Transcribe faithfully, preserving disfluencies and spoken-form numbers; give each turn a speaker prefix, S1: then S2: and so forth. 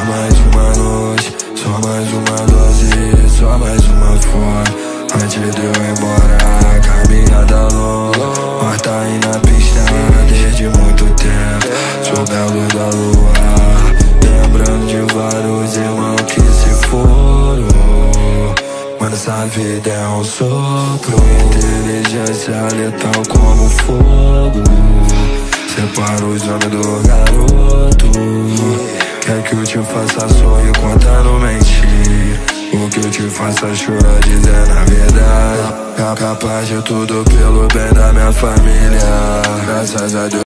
S1: mais uma noite, só mais uma dose, só mais uma foto. Antes de eu ir embora, caminhada longa, morta aí na pista desde muito tempo. Sob a luz da lua, lembrando de vários irmãos que se foram. Mano, essa vida é um sopro, inteligência letal como fogo. Separa os homens do garoto. Quer que eu te faça sorrir contando mentira? O que eu te faça chorar dizendo a verdade. Capaz de tudo pelo bem da minha família. Graças a Deus.